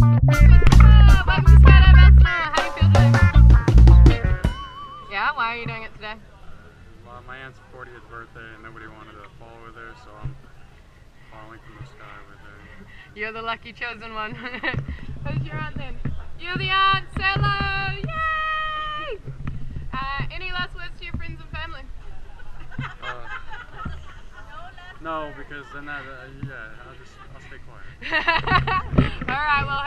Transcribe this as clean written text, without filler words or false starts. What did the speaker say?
Welcome to Skydive Elsinore. How do you feel today? Yeah, why are you doing it today? Well, my aunt's 40th birthday and nobody wanted to fall with her, so I'm falling from the sky with her. You're the lucky chosen one. Who's your aunt then? You're the aunt! Say hello! Yay! Any last words to your friends and family? No, because then I'll stay quiet. Alright, well